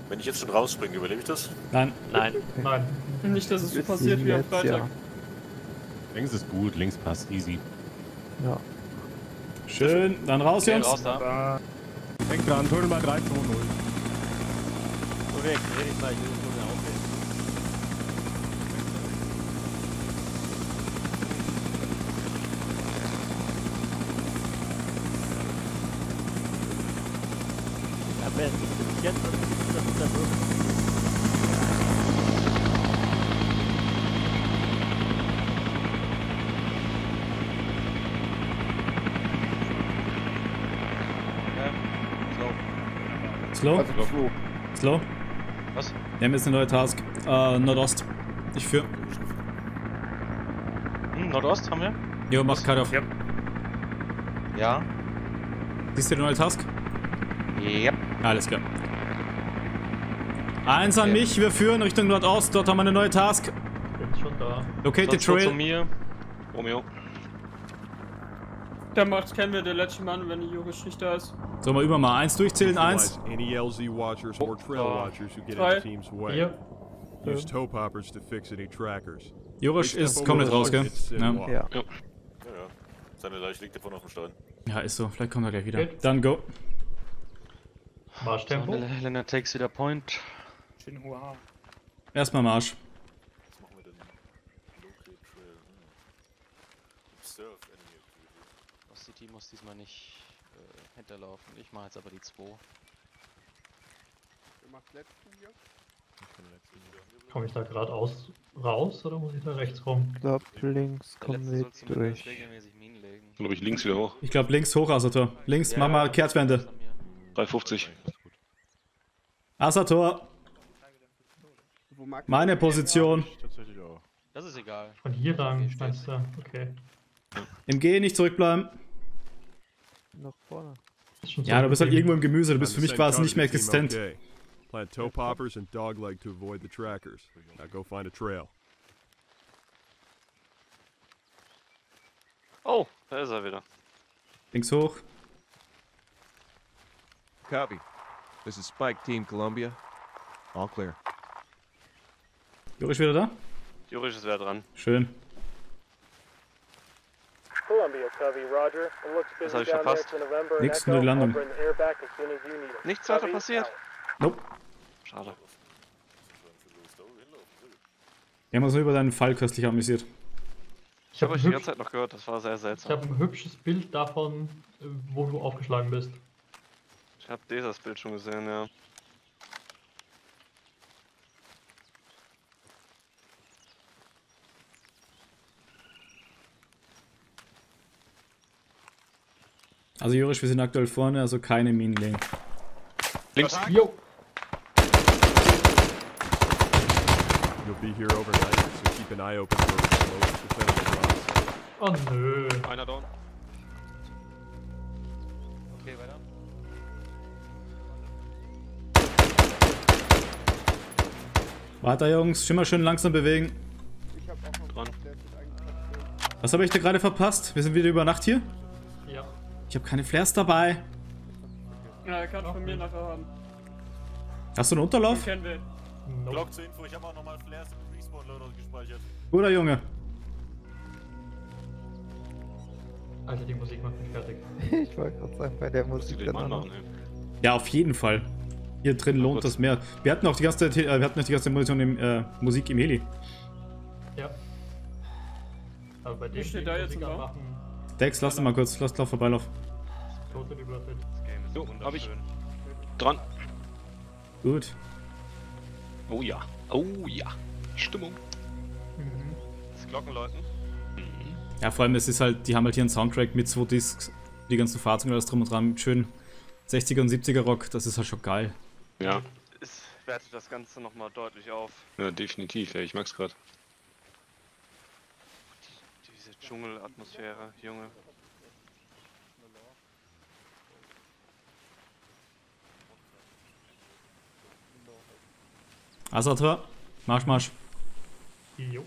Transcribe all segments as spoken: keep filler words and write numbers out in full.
Wenn ich jetzt schon rausspringe, überlebe ich das? Nein. Nein. Nein. Nicht, dass es so Bis passiert wie am jetzt, Freitag. ja. Links ist gut, links passt, easy. Ja. Schön, dann raus, Okay, Jungs. raus da. Denk dran, Tunnel mal drei, zwei, null. So weg, dreh dich mal, ich will das Tunnel aufnehmen. Ja, Ben, jetzt das ist das so. Slow? Also so. Slow? Was? Wir haben jetzt eine neue Task. Äh, Nordost. Ich führe. Hm, Nordost haben wir? Jo, mach Cut-Off. Ja. Ja. Siehst du die neue Task? Yep. Alles klar. Eins an Okay. mich, wir führen Richtung Nordost. Dort haben wir eine neue Task. Bin schon da. Locate the Sonst nur zu Trail. mir. Romeo. Da macht kennen wir der letzte Mann, wenn die Jurisch nicht da ist. So, mal über mal. Eins durchzählen. Eins. Any L Z watchers or trail watchers who get in Drei. the team's way. Hier. Use toe poppers to fix any trackers. Jurisch ist komplett raus, gell? Ja. Ja. Ja, ja. Seine Leiche liegt davon auf dem Stein. Ja, ist so. Vielleicht kommt er gleich wieder. Okay. Dann go. Marschtempo. So, Helena takes wieder point. Erstmal Marsch. Was machen wir denn? Locate Trail. Hm. Observe Enemy Activity. Das City muss diesmal nicht äh, hinterlaufen. Ich mache jetzt aber die zwei. Komme ich da geradeaus raus oder muss ich da rechts rum? Ich glaube, links Der kommen letzte wir soll zumindest durch. regelmäßig Minen legen. Glaube ich links wieder hoch. Ich glaube links hoch, Asator. Links, Ja, mach mal Kehrtwende. das haben wir. drei fünfzig. Asator. Meine Position. Tatsächlich auch. Das ist egal. Von hier lang, Okay, meinst du? Okay. Im Gehen nicht zurückbleiben. Nach vorne. Ist schon Ja, du bist halt zurückgeblieben. irgendwo im Gemüse. Du bist für mich Send quasi Cody nicht mehr to Team existent. OK. Plant toe poppers and dogleg to avoid the trackers. Now go find a trail. Oh, da ist er wieder. Links hoch. Copy. This is Spike Team Columbia. All clear. Jurisch wieder da? Jurisch ist wer dran. Schön. Columbia, Covey, Roger. It looks Das busy hab ich down there verpasst. for November. Nix, Echo, nur die Landung. I'll bring the air back as soon as you need it. Nichts weiter Covey, passiert. out. Nope. Schade. Wir haben uns nur über deinen Fall köstlich amüsiert. Ich Ich habe habe euch ein, die ganze hübsch, Zeit noch gehört, das war sehr ich seltsam. hab ein hübsches Bild davon, äh, wo du aufgeschlagen bist. Ich habe dieses Bild schon gesehen, ja. Also Jurisch, wir sind aktuell vorne, also keine Minen legen. Links. Jo! You'll be here overnight, so keep an eye open for explosive defensive rods. Oh nö. Einer down. Okay, weiter. Weiter, Jungs. Schon mal schön langsam bewegen. Dran. Was habe ich dir gerade verpasst? Wir sind wieder über Nacht hier. Ja. Ich habe keine Flares dabei. Ja, er kann von mir nachher haben. Hast du einen Unterlauf? Kennen wir. Nope. Block zur Info, ich habe auch nochmal Flares im Respawn-Loadout gespeichert. Guter Junge. Alter, die Musik macht mich fertig. Ich wollte gerade sagen, bei der Muss ich Musik den dann mal auch noch. machen, ey. Ja, auf jeden Fall. Hier drin lohnt das mehr. Wir hatten auch die ganze, äh, wir hatten auch die ganze Munition im, äh, Musik im Heli. Ja. Aber bei dem Wie steht die da jetzt Musik im Raum? anmachen, Dex, lass ihn mal kurz. Lass lauf vorbeilauf. total überfällt. So, hab ich. Dran. Gut. Oh ja. Oh ja. Stimmung. Mhm. Das Glockenläuten. Ja, vor allem, es ist halt, die haben halt hier einen Soundtrack mit zwei Discs, die ganzen Fahrzeuge, alles drum und dran, mit schön sechziger und siebziger Rock, das ist halt schon geil. Ja. Es wertet das Ganze nochmal deutlich auf. Ja, definitiv, ey. Ich mag's grad. Diese Dschungelatmosphäre, Junge. Asator, Marsch, Marsch. Jo.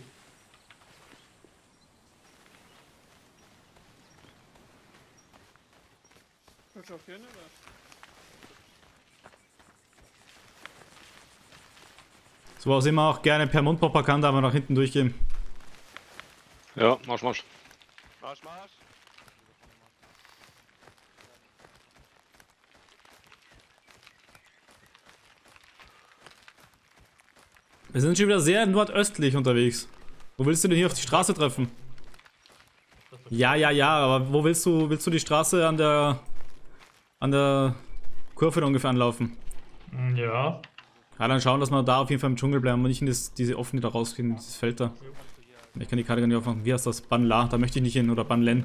Fotografieren oder? So aus immer auch gerne per Mundpropaganda aber nach hinten durchgehen. Ja, Marsch, Marsch. Marsch, Marsch. Wir sind schon wieder sehr nordöstlich unterwegs. Wo willst du denn hier auf die Straße treffen? Ja, ja, ja, aber wo willst du, willst du die Straße an der, an der Kurve ungefähr anlaufen? Ja. Ja, dann schauen, dass wir da auf jeden Fall im Dschungel bleiben und nicht in das, diese offene da rausgehen, dieses Feld da. Ich kann die Karte gar nicht aufmachen. Wie heißt das? Banla, da möchte ich nicht hin, oder Banlen.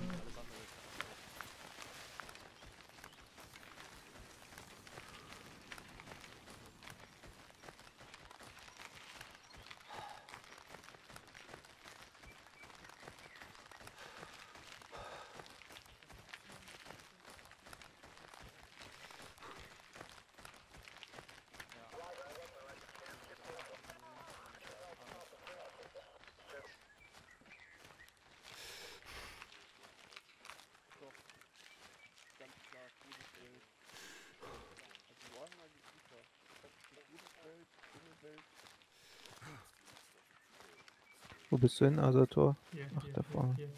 Wo bist du hin, Asator? Hier, Ach, hier, da hier, vorne. hier.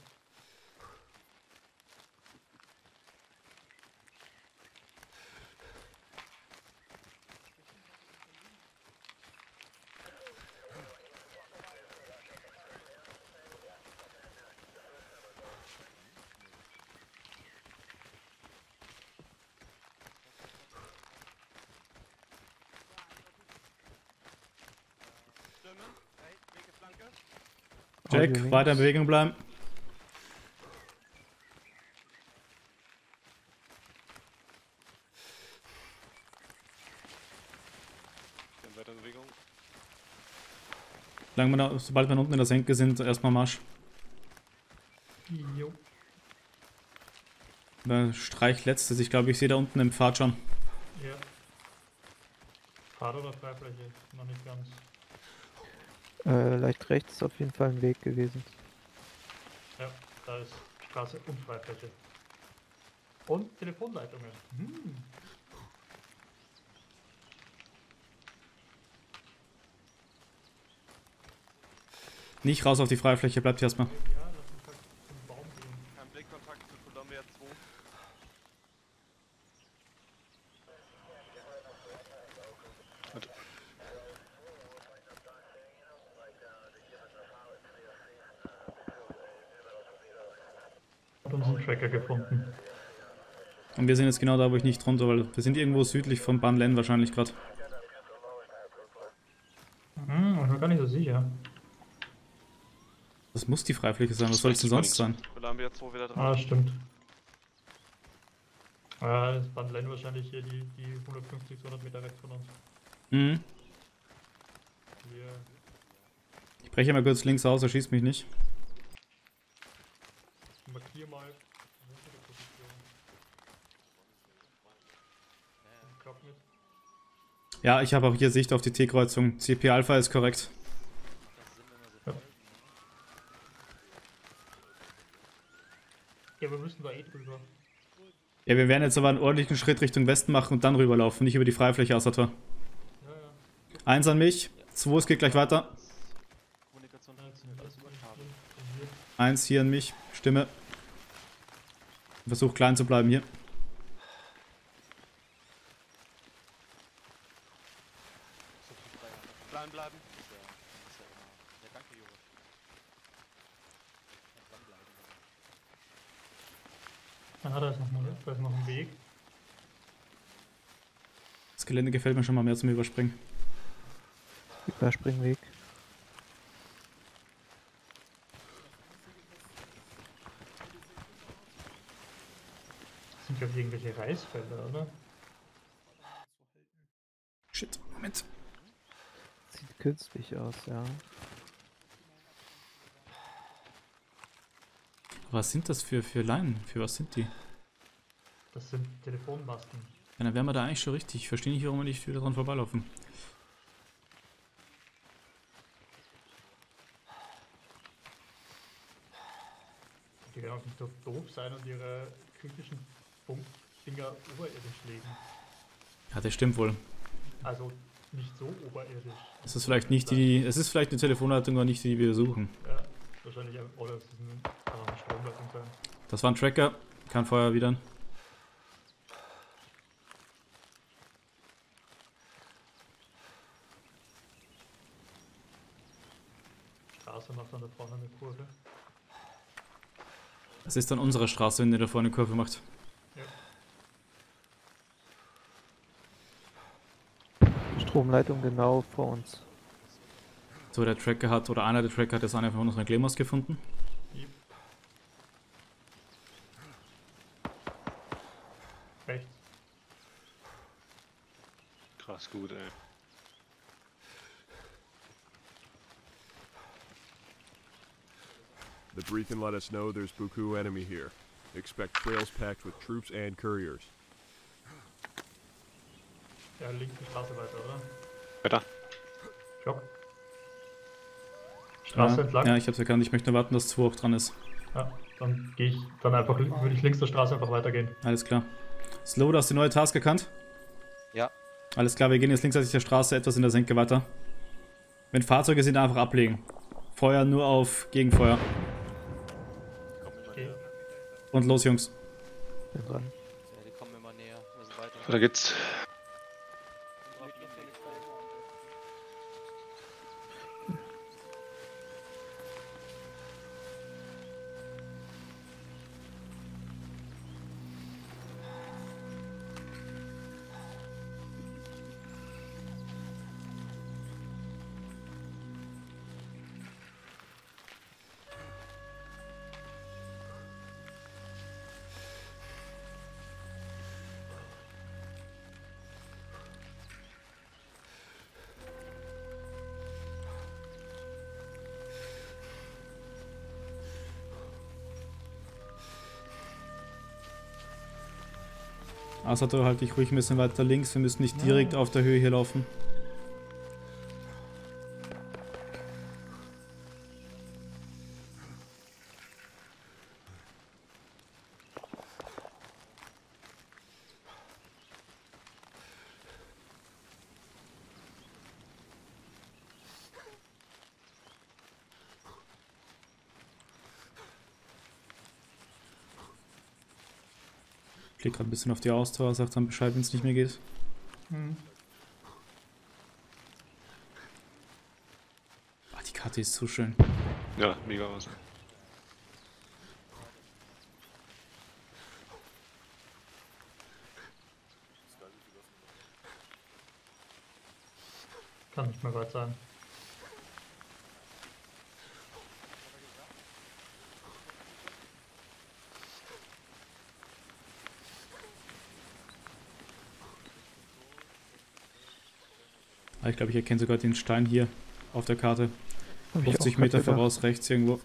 Jack, Audio weiter in links. Bewegung bleiben. Dann weiter in Bewegung. Solange wir da, sobald wir unten in der Senke sind, erstmal Marsch. Jo. Der Streich letztes, ich glaube, ich sehe da unten im Pfad schon. Ja. Pfad oder Freifläche? Noch nicht ganz. Äh, leicht rechts ist auf jeden Fall ein Weg gewesen. Ja, da ist Straße und Freifläche. Und Telefonleitungen. Hm. Nicht raus auf die Freifläche, bleibt hier erstmal. Ja, lass uns halt zum Baum gehen. Kein Blickkontakt zu Columbia zwei. Hat unseren Tracker gefunden. Und wir sind jetzt genau da, wo ich nicht drunter, weil wir sind irgendwo südlich von Banlen wahrscheinlich gerade. Hm, ich bin gar nicht so sicher. Das muss die Freifläche sein, was soll es denn sonst sein? Columbia zwei wieder dran. Ah, stimmt. Ah, das Bandlen wahrscheinlich hier die, die hundertfünfzig, zweihundert Meter rechts von uns. Mhm. Wir Ich breche mal kurz links aus, er schießt mich nicht. markieren mal. unsere Position. Und Glock mit. Ja, ich habe auch hier Sicht auf die T-Kreuzung. C P Alpha ist korrekt. Ja, wir müssen da eh drüber. Ja, wir werden jetzt aber einen ordentlichen Schritt Richtung Westen machen und dann rüberlaufen, nicht über die Freifläche, Asator. Ja, ja. Eins an mich, zwei, es geht gleich weiter. Kommunikation Ja, jetzt sind wir alles erstmal Kabel. hier. Eins hier an mich, Stimme. Versuch klein zu bleiben hier. Klein bleiben. Ja, danke, Joris. Ah, da ist noch, mal, da ist noch ein Weg. Das Gelände gefällt mir schon mal mehr zum Überspringen. Überspringweg. Das sind, glaube ich, irgendwelche Reisfelder, oder? Shit, Moment. Sieht künstlich aus, ja. Was sind das für, für Leinen? Für was sind die? Das sind Telefonmasten. Ja, dann wären wir da eigentlich schon richtig. Ich verstehe nicht, warum wir nicht wieder dran vorbeilaufen. Die werden auch nicht so doof sein und ihre kritischen Funkdinger oberirdisch legen. Ja, das stimmt wohl. Also nicht so oberirdisch. Es ist vielleicht nicht die, es ist vielleicht eine Telefonleitung, aber nicht die, die wir suchen. Ja, wahrscheinlich, oder es ist ein, kann auch eine Stromleitung sein. Das war ein Tracker, kann Feuer erwidern. Straße macht dann da vorne eine Kurve. Es ist dann unsere Straße, wenn der da vorne eine Kurve macht. Ja. Stromleitung genau vor uns. So, der Tracker hat, oder einer der Tracker hat jetzt eine von unseren Claymores gefunden. Yep. Rechts. Krass gut, ey. The briefing let us know there's Buku enemy here. Expect trails packed with troops and couriers. Ja, links die Straße weiter, oder? Weiter. Schock. Straße Ja, entlang. ja, ich hab's erkannt. Ich möchte nur warten, dass zwei auch dran ist. Ja, dann gehe ich, dann einfach, würde ich links der Straße einfach weitergehen. Alles klar. Slow, du hast die neue Task erkannt? Ja. Alles klar, wir gehen jetzt linksseitig der Straße etwas in der Senke weiter. Wenn Fahrzeuge sind, einfach ablegen. Feuer nur auf Gegenfeuer. Okay. Und los, Jungs. Bin dran. Ja, die kommen immer näher. Wir sind weiter. Weiter geht's. Asato, halt dich ruhig ein bisschen weiter links. Wir müssen nicht direkt auf der Höhe hier laufen. Ich klicke gerade ein bisschen auf die Ausdauer, sagt dann Bescheid, wenn es nicht mehr geht. Hm. Ah, die Karte ist so schön. Ja, mega was. Kann nicht mehr weit sein. Ah, ich glaube, ich erkenne sogar den Stein hier auf der Karte. Hab ich fünfzig auch Meter grad gedacht. voraus, rechts irgendwo.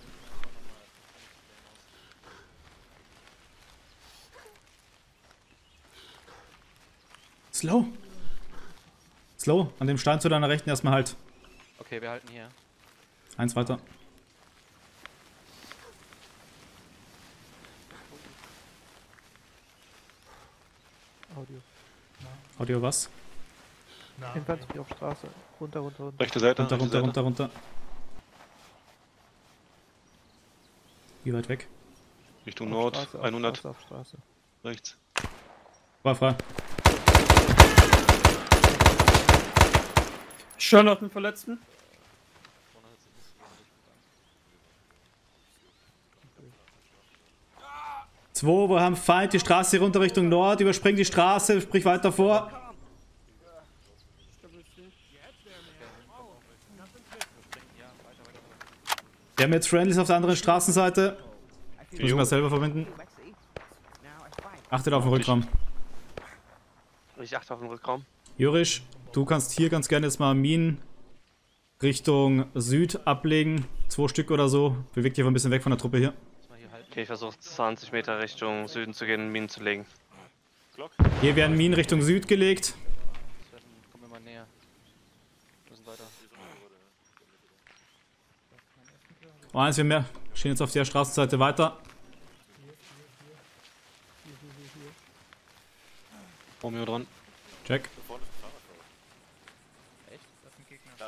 Slow! Slow, an dem Stein zu deiner Rechten erstmal halt. Okay, wir halten hier. Eins weiter. Audio. Audio was? Na, Infanterie auf Straße. Runter, runter, runter. Rechte Seite. Runter, rechte runter, Seite. runter, runter. Wie weit weg? Richtung Auf Nord, Straße, auf hundert. Straße, auf Straße. Rechts. War frei. Schon auf den Verletzten. Zwei, wir haben Feind, die Straße runter Richtung Nord, überspringt die Straße, sprich weiter vor. Wir haben jetzt Friendlies auf der anderen Straßenseite. Müssen wir das selber verbinden. Achtet auf den Rückraum. Ich achte auf den Rückraum. Jurisch, du kannst hier ganz gerne jetzt mal Minen Richtung Süd ablegen. Zwei Stück oder so. Beweg dich aber ein bisschen weg von der Truppe hier. Okay, ich versuche zwanzig Meter Richtung Süden zu gehen und Minen zu legen. Hier werden Minen Richtung Süd gelegt. Kommen wir mal näher. Wir sind weiter. Oh, eins, wir mehr. Stehen jetzt auf der Straßenseite weiter. Romeo dran. Check.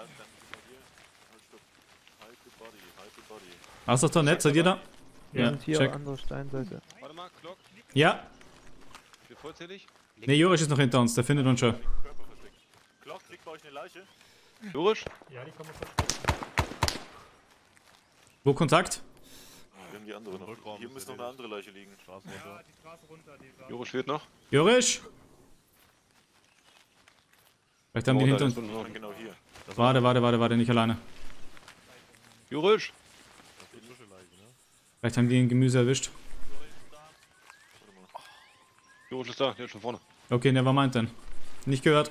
dann sind wir hier. Halt, stopp. Halt the body, halt the body. Asator, nett, seid ihr da? Wir Ja, sind hier check. auf andere Steinseite. Warte mal, Glock. Ja. Ich bin vollzählig. Ne, Jurisch ist noch hinter uns, der findet uns schon. Körper versteckt. Glock, liegt bei euch eine Leiche? Jurisch? Ja, die kann man verstecken. Wo Kontakt? Wir haben die andere noch. Rückraum Hier ist müsste noch eine andere Leiche liegen. Straße runter. Die Straße runter, die war. Jurisch fehlt noch. Jurisch? Vielleicht haben die Oh, hinter da uns. ist unten noch. Genau hier. Warte, warte, warte, warte, nicht alleine. Jurisch? Das ist die frische Leiche, ne? Vielleicht haben die ein Gemüse erwischt. Jurisch ist da, der ist schon vorne. Okay, never mind denn. Nicht gehört.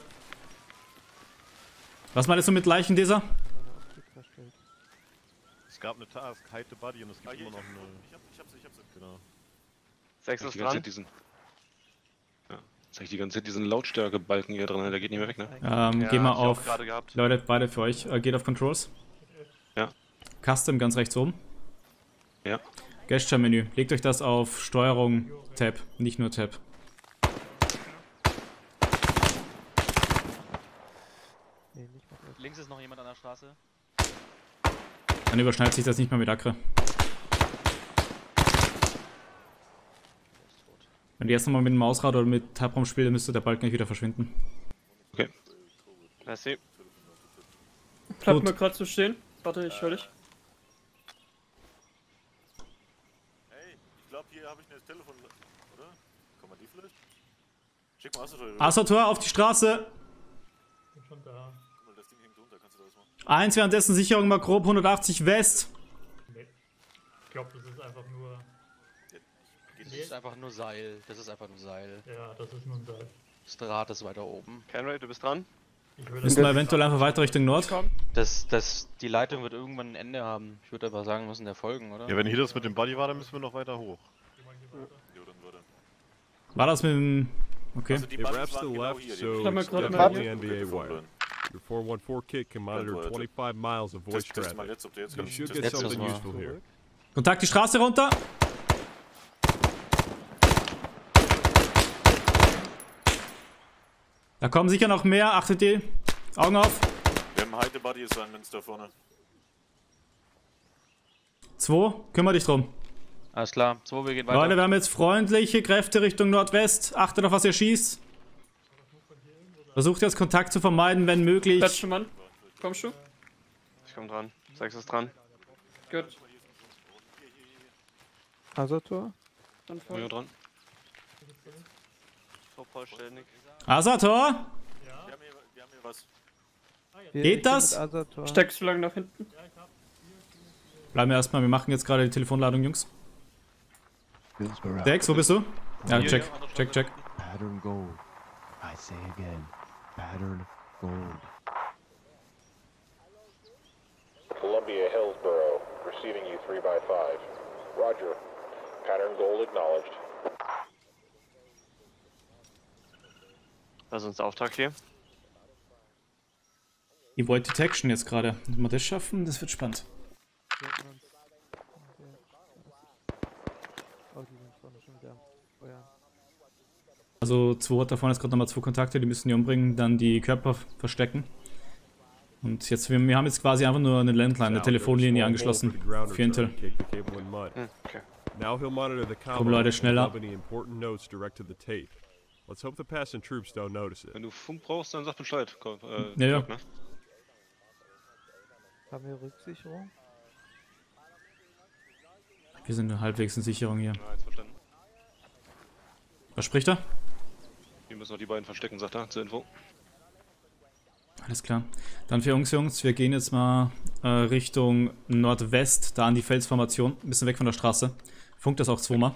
Was meinst du mit Leichen, dieser? Es gab eine Task, hide the body und es gibt Ah, hier, immer ich noch hab, eine. ich hab, ich hab's, ich hab's. Genau. Sechs Zeig ist die ganze dran. Zeit diesen. Ja. Zeig die ganze Zeit diesen Lautstärke-Balken hier drin, der geht nicht mehr weg, ne? Ähm, Ja, geh mal hab ich auch auf. gerade gehabt. Leute, beide für euch. Äh, geht auf Controls. Ja. Custom ganz rechts oben. Ja. Gesture-Menü. Legt euch das auf Steuerung Tab, nicht nur Tab. Nee, nicht mal gleich. Links ist noch jemand an der Straße. Dann überschneidet sich das nicht mehr mit Akre. Wenn ihr jetzt nochmal mit dem Mausrad oder mit Tab rumspielt, dann müsste der Balken gleich wieder verschwinden. Okay. Merci. Bleibt Gut. mir gerade zu stehen. Warte, ich höre dich. Hey, ich glaube, hier habe ich ein Telefon. Oder? Kann man die vielleicht? Schick mal Asator. Asator auf die Straße! Bin schon da. Guck mal, das Ding hängt runter. Kannst du das machen? Eins, währenddessen Sicherung mal grob hundertachtzig West. Nee. Ich glaube, das ist einfach nur. Das ist einfach nur Seil. Das ist einfach nur Seil. Ja, das ist nur ein Seil. Das Draht ist weiter oben. Kenray, du bist dran. Ich würde Müssen wir eventuell einfach weiter Richtung Nord? Das, das, die Leitung wird irgendwann ein Ende haben. Ich würde aber sagen, wir müssen der folgen, oder? Ja, wenn hier das mit dem Body war, dann müssen wir noch weiter hoch. Jo, dann warte. War das mit dem... Okay. Also die It Buddies wraps to waren the genau left, hier. so Bleib mal it's gerade mal definitely hier. N V A wire. Your four one four kit can monitor Leute. twenty-five miles of voice Test, test mal traffic. jetzt, ob der jetzt You kann. should Test get Jetzt something mal. useful here. Kontakt die Straße runter. Da kommen sicher noch mehr. Achtet ihr. Augen auf. Wir haben Hide the Body sein, wenn es da vorne. Zwei. Kümmer dich drum. Alles klar. So, wir gehen weiter. Leute, wir haben jetzt freundliche Kräfte Richtung Nordwest. Achtet auf, was ihr schießt. Versucht jetzt Kontakt zu vermeiden, wenn möglich. Letzter Mann. Kommst du? Ich komm dran. Sechs ist dran. Gut. Asator? Dann Bin voll. ich dran. So vollständig. Asator? Wir haben hier, wir haben hier was. Wir- Geht ich bin das? mit Asator. Steckst du lang nach hinten? Bleiben wir erstmal. Wir machen jetzt gerade die Telefonladung, Jungs. Dex, wo bist du? Ja, Hier, check. ja, andere Check, check. Pattern gold. I say again, pattern gold. Columbia Hillsborough, receiving you three by five. Roger. Pattern gold acknowledged. Das ist unser Auftrag hier. Die Void Detection jetzt gerade. Wenn wir das schaffen, das wird spannend. Oh, die sind vorne schon wieder am Feuern. Also zwei hat da vorne jetzt gerade nochmal zwei Kontakte, die müssen die umbringen, dann die Körper verstecken. Und jetzt, wir, wir haben jetzt quasi einfach nur eine Landline, eine Telefonlinie angeschlossen für Intel. Kick the cable in mud. Hm, okay. Now he'll monitor the Komm, combo Leute, and schneller. log any important notes direct to the tape. Let's hope the passing troops don't notice it. Wenn du Funk brauchst, dann sag Bescheid. Komm, äh, Ja, ja. Glock, ne? Haben wir Rücksicherung? Wir sind halbwegs in Sicherung hier. Ja, jetzt verstanden. Was spricht er? Wir müssen noch die beiden verstecken, sagt er, zur Info. Alles klar. Dann für uns, Jungs, wir gehen jetzt mal äh, Richtung Nordwest, da an die Felsformation, ein bisschen weg von der Straße. Funkt das auch zweimal.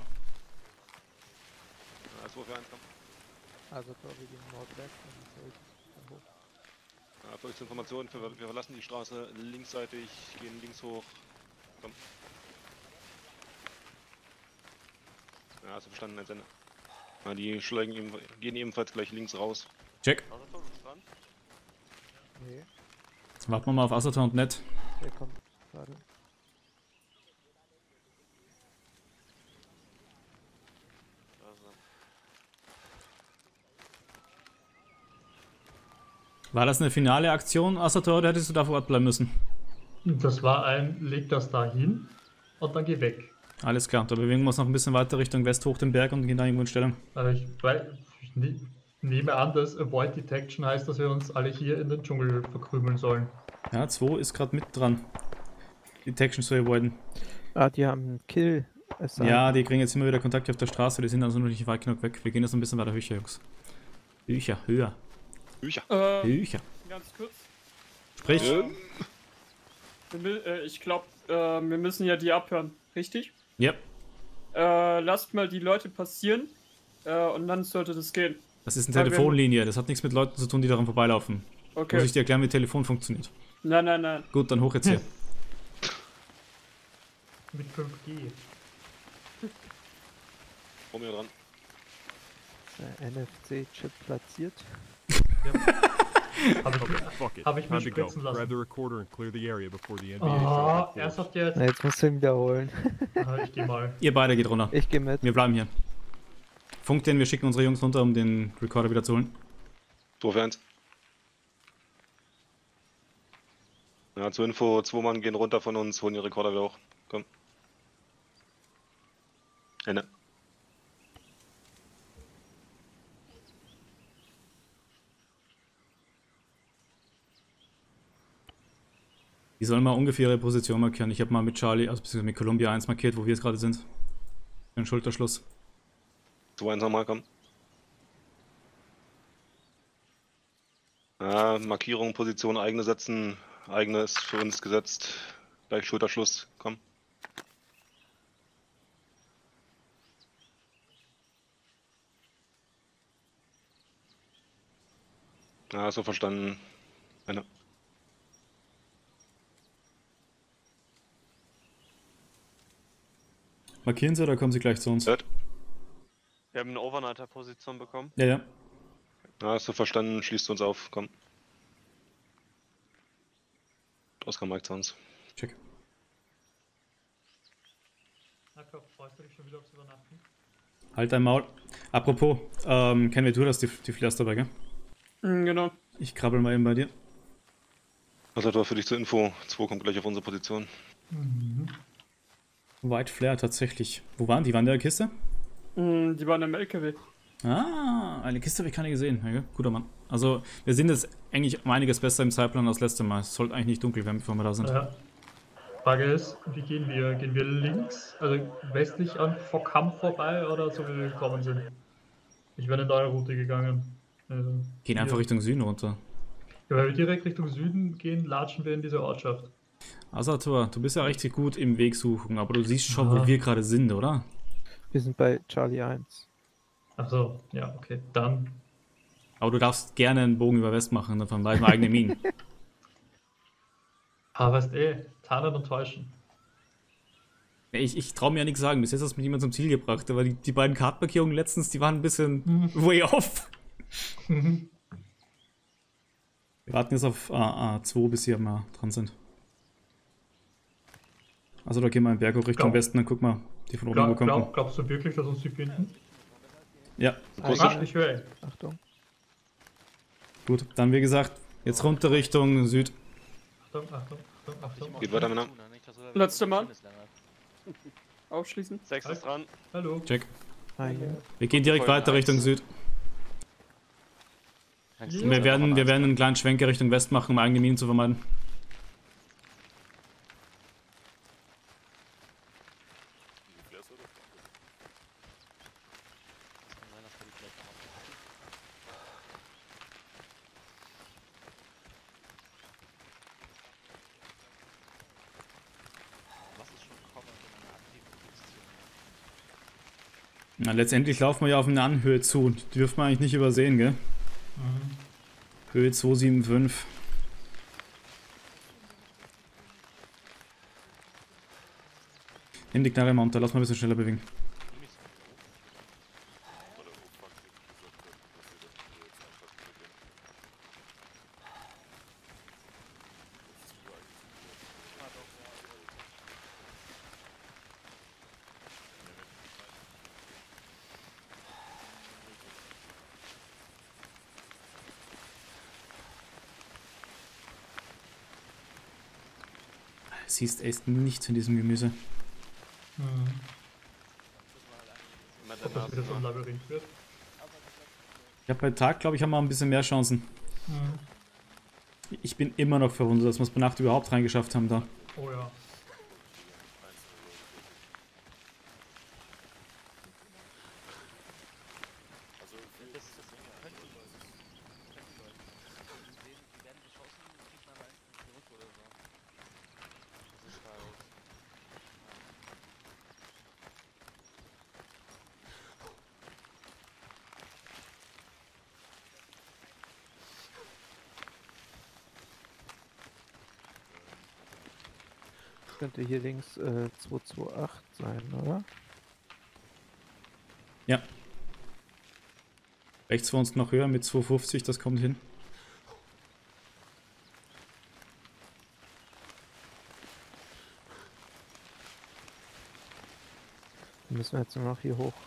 Ja, zwei für eins, komm. Asator, wir gehen Nordwest und zurück dann hoch. Ja, für euch zur Information, wir, wir verlassen die Straße linksseitig, gehen links hoch. Komm. Ja, hast du verstanden, ein Sender. Ja, die schlagen eben, gehen ebenfalls gleich links raus. Check. Asator, du bist dran. Nee, Jetzt warten wir mal auf Asator und Net. der kommt gerade. Also, War das eine finale Aktion, Asator, oder hättest du da vor Ort bleiben müssen? Das war ein, leg das da hin und dann geh weg. Alles klar, da bewegen wir uns noch ein bisschen weiter Richtung West hoch den Berg und gehen da irgendwo in Stellung. Also ich, weil, ich ne, nehme an, dass Avoid Detection heißt, dass wir uns alle hier in den Dschungel verkrümeln sollen. Ja, zwei ist gerade mit dran. Detection zu avoiden. Ah, die haben einen Kill. assigned. Ja, die kriegen jetzt immer wieder Kontakt auf der Straße, die sind also noch nicht weit genug weg. Wir gehen jetzt ein bisschen weiter höher, Jungs. Höher, höher, Bücher. Äh, höher. ganz kurz. Sprich. Ja. Wir mü- äh, Ich glaube, äh, wir müssen ja die abhören, richtig? Ja, Äh, lasst mal die Leute passieren äh, und dann sollte das gehen. das ist eine Ja, wir- Telefonlinie, das hat nichts mit Leuten zu tun, die daran vorbeilaufen. Okay. Muss ich dir erklären, wie Telefon funktioniert. Nein, nein, nein. Gut, dann hoch jetzt hier. Mit fünf G. Romeo dran. Der N F C-Chip platziert. Habe ich, Okay, fuck it. hab ich mir Time to go. spritzen Grab lassen. the recorder and clear the area before the N B A Oh, shows up. ernsthaft jetzt? Na, jetzt musst du ihn wiederholen. Ah, ich geh mal. Ihr beide geht runter. Ich gehe mit. Wir bleiben hier. Funk den, wir schicken unsere Jungs runter, um den Recorder wieder zu holen. zwei für eins. Ja, zur Info, zwei Mann gehen runter von uns, holen die Rekorder wieder hoch. Komm. Ende. Die sollen mal ungefähr ihre Position markieren. Ich habe mal mit Charlie, also beziehungsweise mit Columbia eins markiert, wo wir jetzt gerade sind. Den Schulterschluss. zwei eins nochmal, komm. Ja, Markierung, Position, eigene setzen. Eigene ist für uns gesetzt. Gleich Schulterschluss, komm. Ja, so verstanden. Eine. Markieren Sie oder kommen Sie gleich zu uns? Hört. Wir haben eine Overnighter-Position bekommen. Ja, ja. Ja, so verstanden, schließt uns auf, komm. Oscar Mike zu uns. Check. Jakob, freust du dich schon wieder aufs Übernachten? Halt dein Maul. Apropos, ähm, kennen wir du das, die, die Flares dabei, gell? Mhm, genau. Ich krabbel mal eben bei dir. Was hat er für dich zur Info? zwei kommt gleich auf unsere Position. Mhm. White Flare tatsächlich. Wo waren die? Waren die in der Kiste? Mhm, die waren im L K W. Ah, eine Kiste habe ich keine gesehen. Ja, guter Mann. Also, wir sind jetzt eigentlich um einiges besser im Zeitplan als letztes Mal. Es sollte eigentlich nicht dunkel werden, bevor wir da sind. Ja. Frage ist, wie gehen wir? Gehen wir links, also westlich an Fockham vorbei oder so wie wir gekommen sind? Ich wäre in deine Route gegangen. Also, Gehen einfach hier. Richtung Süden runter. Ja, wenn wir direkt Richtung Süden gehen, latschen wir in diese Ortschaft. Asator, du bist ja richtig gut im Weg suchen, aber du siehst schon, wo Ja. wir gerade sind, oder? Wir sind bei Charlie eins. Ach so, ja, okay, dann. Aber du darfst gerne einen Bogen über West machen, dann vermeiden wir eigene Minen. Ah, weißt eh, tarnen und täuschen. Ich, ich traue mir ja nichts sagen, bis jetzt hast du mich niemand zum Ziel gebracht, aber die, die beiden Kartmarkierungen letztens, die waren ein bisschen way off. Wir warten jetzt auf A zwei, bis sie mal dran sind. Also da gehen wir im Berg hoch Richtung Glaub- Westen, dann guck mal, die von oben Glaub, bekommen. glaub, glaubst du wirklich, dass uns die finden? Ja, Ah, ich höre. Achtung. gut. Dann wie gesagt, jetzt runter Richtung Süd. Achtung, Achtung, Achtung, Achtung. Geht weiter, Männer. Letzter Mann. Aufschließen. Sechs ist dran. Hallo. Check. Ah, ja. Wir gehen direkt Folge weiter Richtung eins. Süd. Und wir werden, wir werden einen kleinen Schwenker Richtung West machen, um eigene Minen zu vermeiden. Die Flares oder? Na, letztendlich laufen wir ja auf eine Anhöhe zu. Die dürfen wir eigentlich nicht übersehen, gell? Mhm. Höhe zwei sieben fünf. Nimm die Knarre mal unter, lass mal ein bisschen schneller bewegen. Oder wo fuck sie gesagt haben, dass wir das hier jetzt anfassen beginnen. Das ist überall Siehst echt nichts in diesem Gemüse. Hm. Immer Ob das wieder so ein Labyrinth wird. Ja, bei Tag, glaube ich, haben wir ein bisschen mehr Chancen. Hm. Ich bin immer noch verwundert, dass wir es bei Nacht überhaupt reingeschafft haben da. Oh ja. Könnte hier links äh, zwei zwei acht sein, oder? Ja. Rechts vor uns noch höher mit zweihundertfünfzig, das kommt hin. Dann müssen wir jetzt nur noch hier hoch.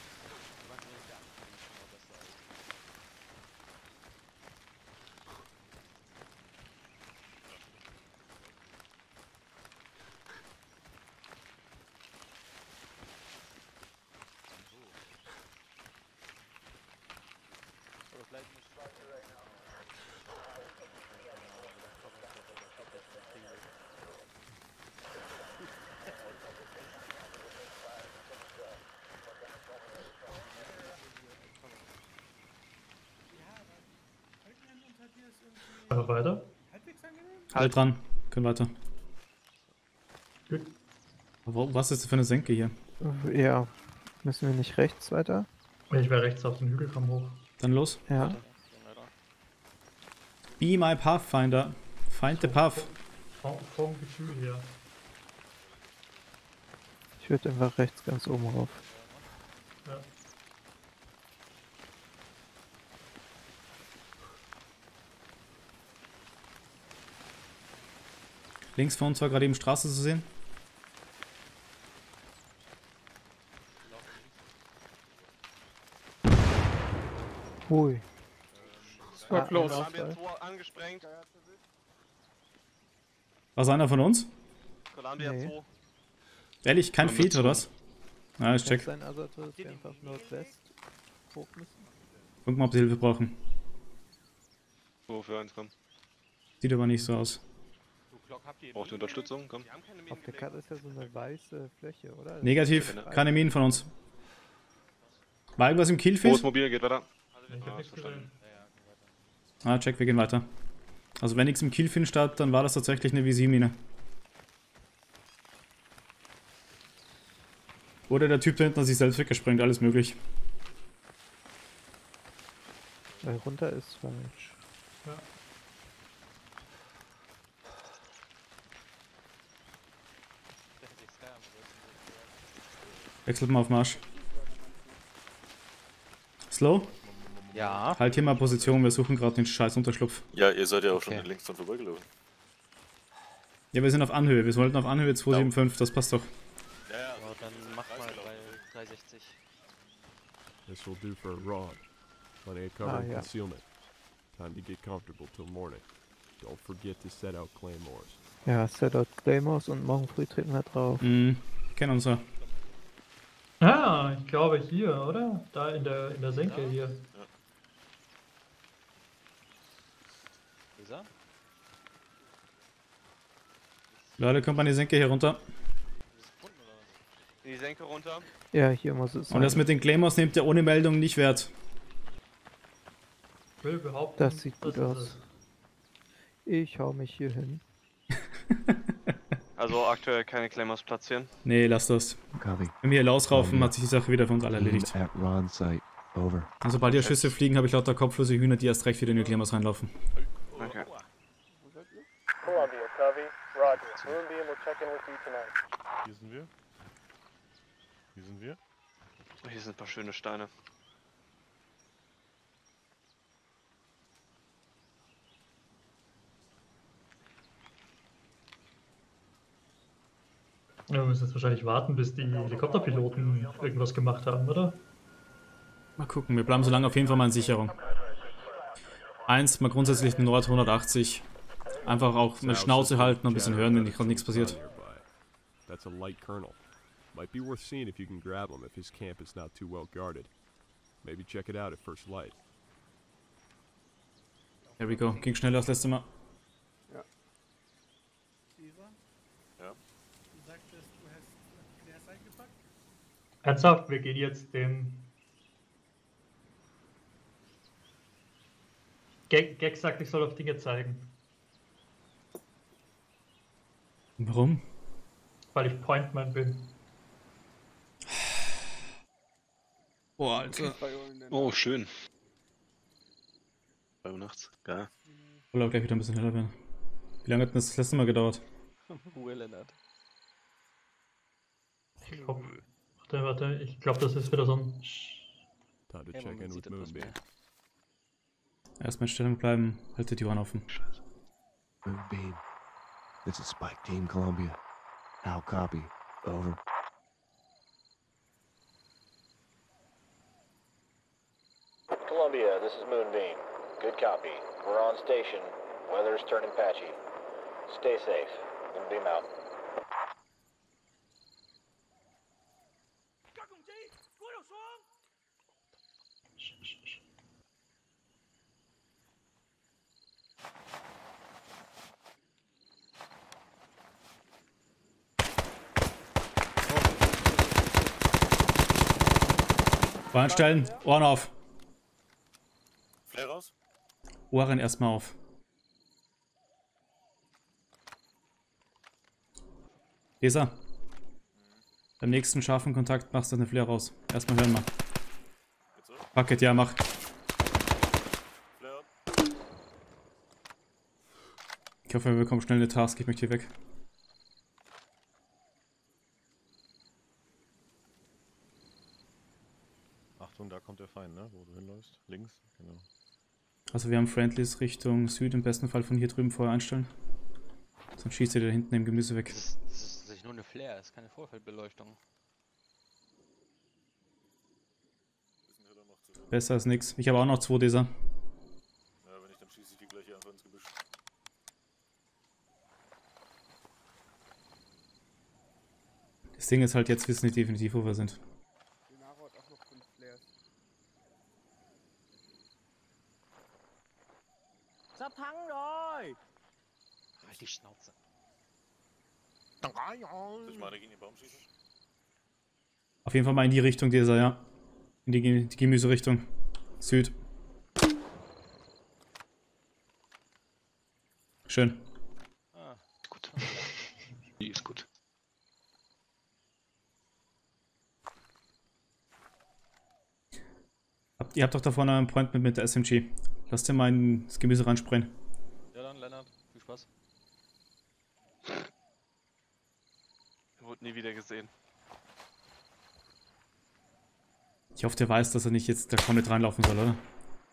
Einfach weiter. Halt dran, können weiter. Gut. Aber was ist das für eine Senke hier? Ja, müssen wir nicht rechts weiter? Ich wäre rechts auf den Hügel, komm hoch. Dann los. Ja. Be my Pathfinder. Find the path. Vom, vom Gefühl her. Ich würde einfach rechts ganz oben rauf. Ja. Links vor uns war gerade eben Straße zu sehen. Hui. Das war Ah, close. ein Columbia Ausfall. zwei angesprengt. War es einer von uns? Columbia Nee. zwei. Ehrlich, kein Columbia Feed oder was? Ah, ich check. Sein Asatz, dass wir einfach Nordwest hoch müssen. Guck mal, ob sie Hilfe brauchen. zwei für eins, komm. Sieht aber nicht so aus. Braucht ihr Unterstützung? Komm. Auf der Karte ist ja so eine weiße Fläche, oder? Negativ, keine Minen von uns. War irgendwas im Killfield? Großes Mobil, geht weiter. Ich hab Ah, nichts verstanden. gesehen. Ah, check, wir gehen weiter. Also wenn nichts im Killfield stand, dann war das tatsächlich eine Visiermine. Oder der Typ da hinten hat sich selbst weggesprengt, alles möglich. Weil runter ist falsch. Ja. Wechselt mal auf Marsch. Slow? Ja. Halt hier mal Position, wir suchen gerade den scheiß Unterschlupf. Ja, ihr seid ja auch Okay. schon links dran vorbeigelaufen. Ja, wir sind auf Anhöhe, wir sollten auf Anhöhe zwei sieben fünf, das passt doch. Ja, ja, Aber dann mach mal bei dreihundertsechzig. This will do for a rod. Plenty of cover Ah, and ja. concealment. Time to get comfortable till morning. Don't forget to set out claymores. Ja, Setout Claymores und morgen früh treten wir drauf. Mhm, kennen uns ja. Ah, ich glaube hier, oder? Da in der, in der Senke hier. Dieser? Leute, kommt mal die Senke hier runter. In die Senke runter. Ja, hier muss es sein. Und das mit den Claymores nehmt ihr ohne Meldung nicht wert. Ich will behaupten, Das sieht gut ist aus. es. Ich hau mich hier hin. Also aktuell keine Claymores platzieren. Nee, lasst das. Copy. Wenn wir hier rausraufen, hat sich die Sache wieder für uns alle Aim erledigt. at Ron site. Over. Und sobald hier Schüsse fliegen, habe ich lauter kopflose Hühner, die erst recht wieder in die Claymores reinlaufen. Okay. Columbia, copy. Roger. Moonbeam will check in with you tonight. Hier sind wir. Hier sind wir. Hier sind ein paar schöne Steine. Ja, wir müssen jetzt wahrscheinlich warten, bis die Helikopterpiloten irgendwas gemacht haben, oder? Mal gucken, wir bleiben so lange auf jeden Fall mal in Sicherung. Eins, mal grundsätzlich Nord hundertachtzig. Einfach auch mit Schnauze halten und ein bisschen hören, wenn gerade nichts passiert. That's a light colonel. Might be worth seeing if you can grab him if his camp is not too well guarded. Maybe check it out at first light. There we go. Ging schneller als letztes Mal. Ja. Ja. Du sagtest, du hast Flares eingepackt? Ernsthaft, wir gehen jetzt den... Gag, Gag sagt, ich soll auf Dinge zeigen. Warum? Weil ich Pointman bin. Boah, Alter. Oh, schön. zwei Uhr nachts, geil. Soll auch gleich wieder ein bisschen heller werden. Wie lange hat denn das, das letzte Mal gedauert? Ruhe, Lennart. Ich glaub, warte, warte, ich glaube, das ist wieder so ein... Time to check in with Moonbeam. Erstmal in Stellung bleiben, haltet die Ohren offen. Moonbeam, this is Spike Team Columbia. How copy? Over. Columbia, this is Moonbeam. Good copy. We're on station. Weather's turning patchy. Stay safe. Moonbeam out. Ohren stellen, Ohren auf. Flare raus. Ohren erstmal auf. Leser. Beim nächsten scharfen Kontakt machst du eine Flare raus. Erstmal hören mal. Bucket, ja, mach. Flare. Ich hoffe, wir bekommen schnell eine Task. Ich möchte hier weg. Achtung, da kommt der Feind, ne? Wo du hinläufst. Links, genau. Also wir haben Friendlies Richtung Süd, im besten Fall von hier drüben vorher einstellen. Sonst schießt ihr da hinten im Gemüse weg. Das ist, das ist tatsächlich nur eine Flare, das ist keine Vorfeldbeleuchtung. Besser als nix. Ich habe auch noch zwei dieser. Ja, wenn nicht, dann schieße ich die gleich hier einfach ins Gebüsch. Das Ding ist halt, jetzt wissen die definitiv, wo wir sind. Genaro hat auch noch fünf Flares. Halt die Schnauze. Soll ich mal gegen den Baum schießen? Auf jeden Fall mal in die Richtung dieser, ja. In die, Ge die Gemüserichtung. Süd. Schön. Ah, gut. Die ist gut. Habt, ihr habt doch da vorne ein Point mit, mit der S M G. Lasst ihr mal ins Gemüse reinsprayen. Ja dann, Lennart, viel Spaß. Er wurde nie wieder gesehen. Ich hoffe, der weiß, dass er nicht jetzt da komplett reinlaufen soll, oder?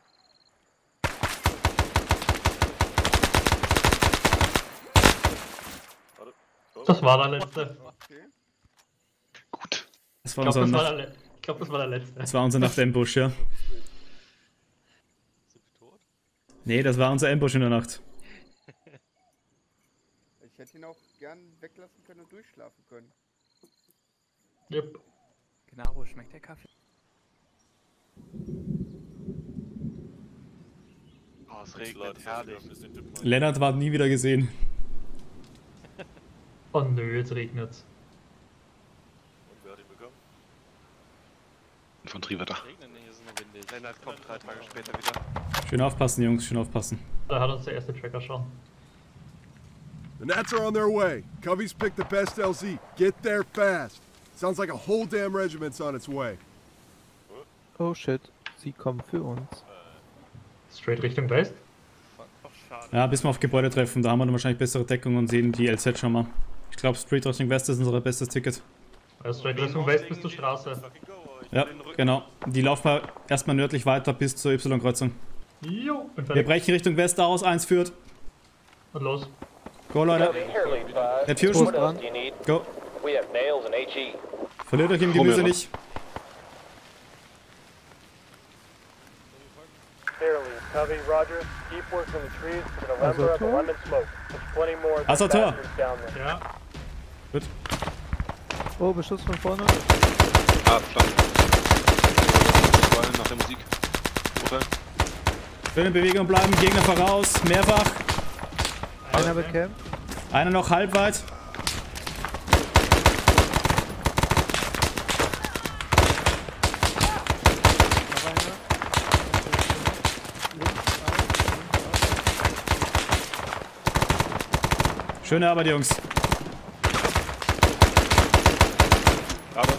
Das war der letzte. Okay. Gut. Das Ich war glaube, unser das, war Nacht- der le- ich glaub, das war der letzte. das war unser Nacht-Ambush, ja. Nee, das war unser Ambush in der Nacht. Ich hätte ihn auch gern weglassen können und durchschlafen können. Yep. Genaro, schmeckt der Kaffee? Oh, es regnet, herrlich. Lennart war nie wieder gesehen. Oh nö, jetzt regnet's. Und wer hat ihn bekommen? Infanteriewetter. Regnet nicht, es ist nur windig. Lennart kommt drei Tage später wieder. Schön aufpassen, Jungs, schön aufpassen. Da hat uns der erste Tracker schon. The Nats are on their way. Covey's picked the best L Z. Get there fast. Sounds like a whole damn regiment's on its way. Oh shit, sie kommen für uns. Straight Richtung West. Ja, bis wir auf Gebäude treffen, da haben wir dann wahrscheinlich bessere Deckung und sehen die L Z schon mal. Ich glaube, Street Richtung West ist unser bestes Ticket. Also straight Richtung West bis zur Straße. Ja, genau. Die laufen wir erstmal nördlich weiter bis zur Y-Kreuzung. Jo, und Wir fertig. brechen Richtung West aus, eins führt. Und los. Go, Leute. Net Fusion. What else do you need? Go. We have nails and H E. Verliert euch im Gemüse nicht. Fairly Covey, Roger. Keep working the trees to the lemon, the lemon smoke. There's plenty more of Also the Tor. bastards down there. Ja. Gut. Oh, Beschuss von vorne. Ah, verstanden. Vor allem nach der Musik. Urteil. Schön in Bewegung bleiben, Gegner voraus, mehrfach. Einer bekämpft. Einer noch halb weit. Schöne Arbeit, Jungs. Aber.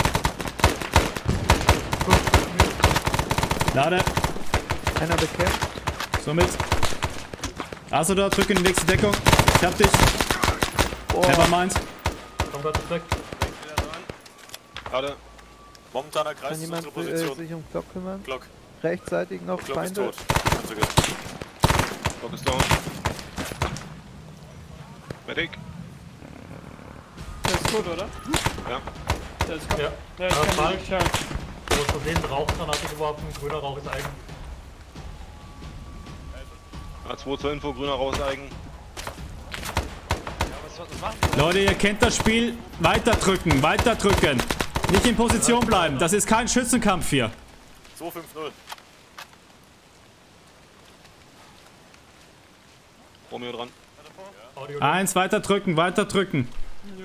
Lade. Einer bekämpft. Somit. Also da, drück in die nächste Deckung. Ich hab dich. Oh. Nevermind. Komm Gott, weg. Gerade. Momentaner Kann Kreis ist jemand unsere äh, Position. sich um Glock kümmern? Glock. Rechtzeitig noch Glock ist Feinde. tot. Kannst du gehen. Glock ist down. Medic. Der ist tot, oder? Ja. Der ist tot. Ja. Der Ja, kann falsch. nicht schauen. Du hast versehen Rauchgranate geworfen, grüner Rauch ist eigen. A zwei zur Info, grüner rauseigen. Leute, ihr kennt das Spiel. Weiter drücken, weiter drücken. Nicht in Position bleiben. Das ist kein Schützenkampf hier. zwei fünf null. Romeo dran. Audio. Eins, weiter drücken, weiter drücken. Jo.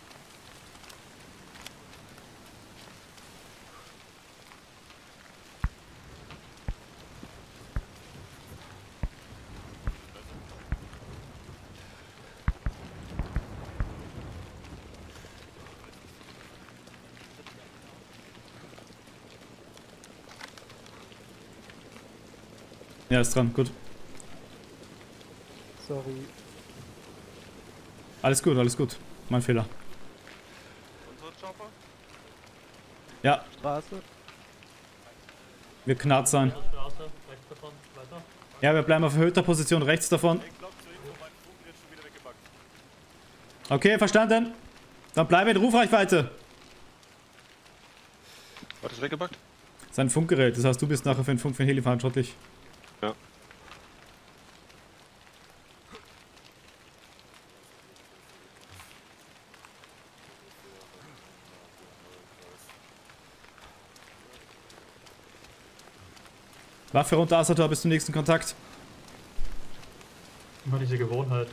Ja, ist dran, gut. Sorry. Alles gut, alles gut. Mein Fehler. Ja, Straße. wir knarrt sein. Straße, rechts davon, weiter. Ja, wir bleiben auf erhöhter Position rechts davon. Okay, verstanden. Dann bleibe in Rufreichweite. War das weggebackt? Sein Funkgerät, das heißt, du bist nachher für den Funk für den Heli verantwortlich. Ja. Waffe runter, Asator, bis zum nächsten Kontakt. Immer diese Gewohnheit.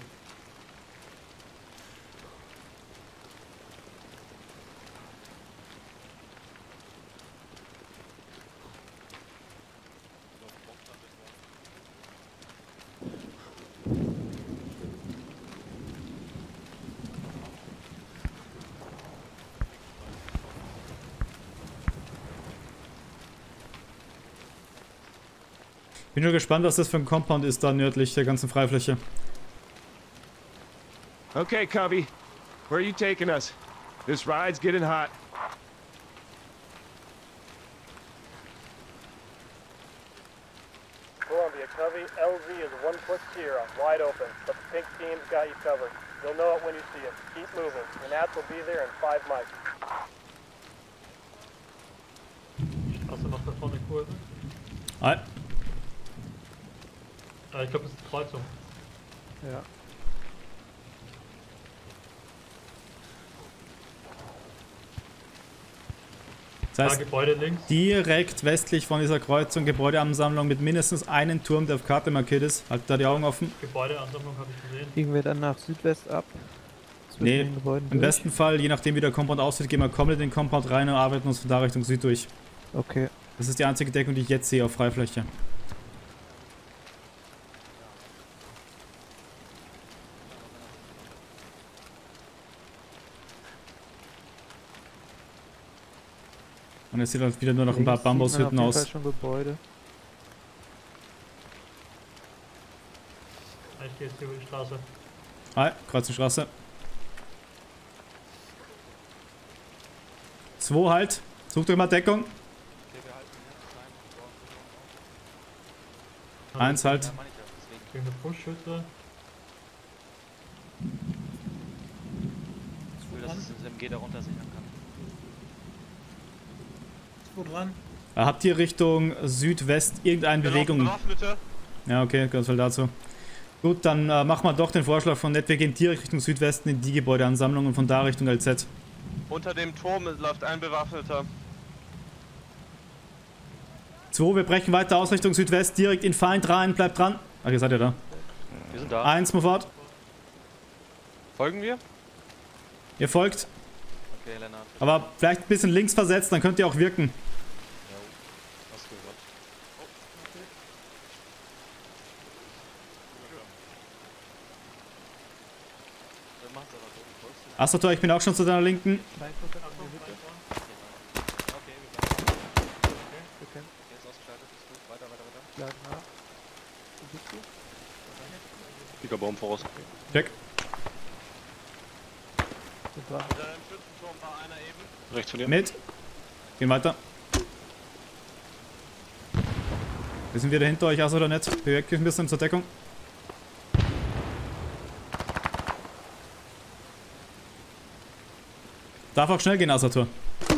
Bin nur gespannt, was das für ein Compound ist da nördlich der ganzen Freifläche. Okay, Covey. Where are you taking us? This ride's getting hot. Columbia, Covey, L Z is one foot Sierra, wide open, but the pink team's got you covered. You'll know it when you see it. Keep moving. The Nats will be there in five mics. Straße noch da vorne Kurve. Hi. Ja, ich glaube, das ist eine Kreuzung. Ja. Das heißt, Ah, Gebäude links. direkt westlich von dieser Kreuzung Gebäudeansammlung mit mindestens einem Turm, der auf Karte markiert ist. Halt da die Augen offen. Gebäudeansammlung habe ich gesehen. Biegen wir dann nach Südwest ab? Zwischen Nee, den Gebäuden im durch? besten Fall, je nachdem wie der Compound aussieht, gehen wir komplett in den Compound rein und arbeiten uns von da Richtung Süd durch. Okay. Das ist die einzige Deckung, die ich jetzt sehe auf Freifläche. Und es sieht halt wieder nur noch ein paar Links sieht man Bambushütten auf jeden aus. Fall schon Gebäude. Ich gehe jetzt hier über die Straße. Hi, Kreuzungsstraße. Zwei halt. Sucht euch mal Deckung. Eins halt. Gegen eine Push-Hütte. Ich will, dass es das M G da runter sichern kann. Wo dran? Habt ihr Richtung Südwest irgendeine Bewegung? Ja, okay, ganz viel dazu. Gut, dann äh, machen wir doch den Vorschlag von Ned. Wir gehen direkt Richtung Südwesten in die Gebäudeansammlung und von da Richtung L Z. Unter dem Turm läuft ein Bewaffneter. zwei, wir brechen weiter aus Richtung Südwest, direkt in Feind rein, bleibt dran. Ach, ihr seid ja da. Wir sind da. Eins, move out. Folgen wir? Ihr folgt. Okay, Lennart. Aber vielleicht ein bisschen links versetzt, dann könnt ihr auch wirken. Ja, hast du gehört. Astator, ich bin auch schon zu deiner Linken. Baum voraus. Check. Rechts von dir. Mit. Gehen weiter. Wir sind wieder hinter euch, Ass oder nicht? Bewegt euch ein bisschen zur Deckung. Darf auch schnell gehen, Asator.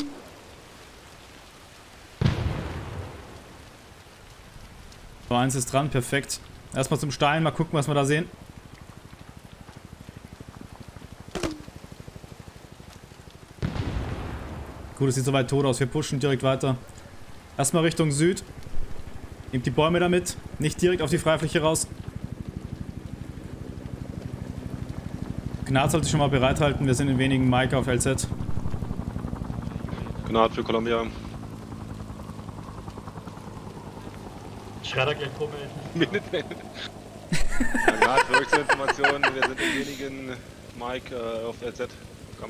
So, eins ist dran, perfekt. Erstmal zum Stein, mal gucken, was wir da sehen. Gut, es sieht soweit tot aus. Wir pushen direkt weiter. Erstmal Richtung Süd. Nehmt die Bäume damit. Nicht direkt auf die Freifläche raus. Gnad sollte sich schon mal bereithalten. Wir sind in wenigen Mike auf L Z. Gnad für Columbia. Schredder gleich vor Minuteman. Gnad für euch zur Information. Wir sind in wenigen Mike äh, auf L Z. Komm.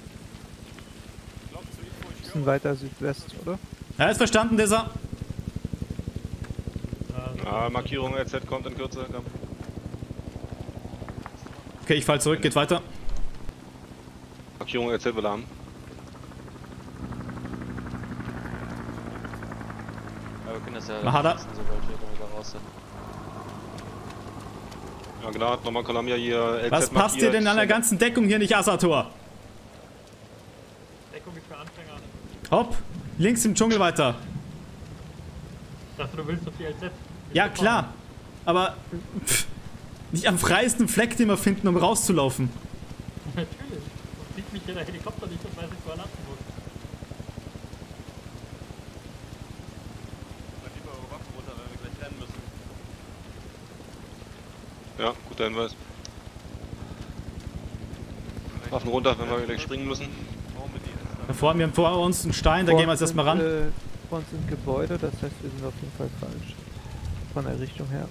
Bisschen weiter Südwest, oder? Ja, ist verstanden, dieser. Ah, Markierung L Z kommt in Kürze. Komm. Okay, ich fall zurück, geht weiter. Markierung L Z will haben. Ja, wir können das ja Mach da. sobald wir wieder raus sind. Ja, genau, nochmal Columbia hier. L Z Was passt dir denn an der ganzen Deckung hier nicht, Asator? Deckung ist für Anfänger. Hopp, links im Dschungel weiter. Ich dachte, du willst auf die L Z. Ja, klar. Aber pff, nicht am freiesten Fleck, den wir finden, um rauszulaufen. Natürlich. Und sieht mich hier der Helikopter nicht und weiß nicht, wo er landen muss. Ja, guter Hinweis. Waffen runter, wenn wir gleich springen müssen. Da vorne, wir haben vor uns einen Stein, da Vor gehen wir jetzt uns erstmal ran. sind, Äh, vor uns sind Gebäude, das heißt, wir sind auf jeden Fall falsch. Von der Richtung her.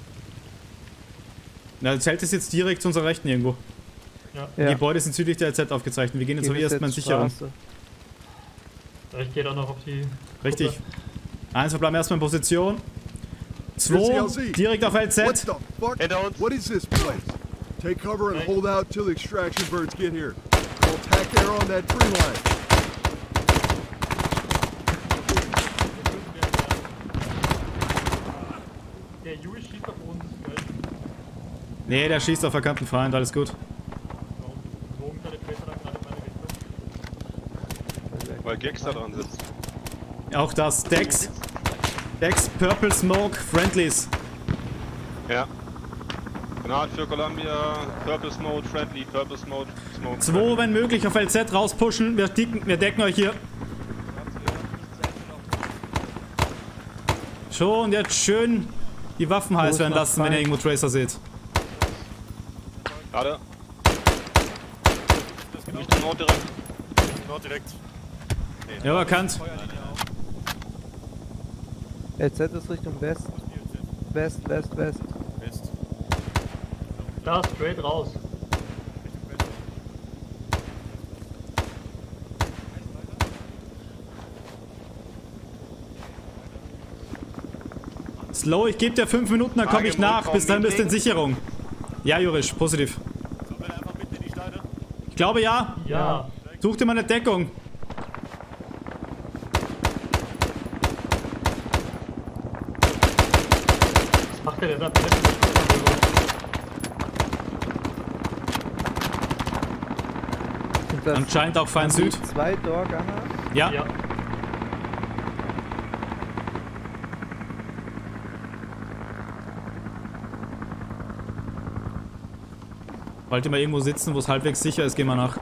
Na, das Zelt ist jetzt direkt zu unserer Rechten irgendwo. Ja. Die Ja. Gebäude sind südlich der L Z aufgezeichnet. Wir gehen jetzt Gehen aber jetzt erstmal in jetzt Sicherung. Straße. Ich gehe dann noch auf die... Richtig. Gruppe. Eins, wir bleiben erstmal in Position. Here's the Zwei, L Z. direkt auf L What Z. the fuck? What is this place? Take cover and hold out till the extraction birds get here. We'll attack there on that tree line. Der Jui schießt auf uns, gell? Nee, der schießt auf verkannten Feind, alles gut. Warum wogen seine Tracer da gerade in meine Richtung? Weil Gex da dran sitzt. Auch das. Dex. Dex, Purple Smoke, Friendlies. Ja. Gnad für Columbia, Purple Smoke, Friendly, Purple Smoke, Smoke. Zwei, wenn möglich, auf L Z rauspushen. Wir decken, wir decken euch hier. Schon, jetzt schön die Waffen heiß werden lassen, wenn ihr irgendwo Tracer seht. Gerade. Richtung Nord direkt. Nord direkt. Ja, erkannt. L Z ist Richtung West. West, West, West. West. Da, straight raus. Slow, ich gebe dir fünf Minuten, dann komme ich nach. Bis dahin bist du in Sicherung. Ja, Jurisch, positiv. Sollen wir einfach mitten in die Steine? Ich glaube ja. Ja. Such dir mal eine Deckung. Was macht der denn da? Sind das Anscheinend auch Feind Süd. zwei Doorgunner? Ja. Ja. Sobald die mal irgendwo sitzen, wo es halbwegs sicher ist, gehen wir nach.